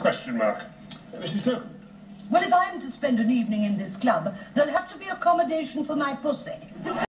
question mark. Mrs. Slocum? Well, if I'm to spend an evening in this club, there'll have to be accommodation for my pussy.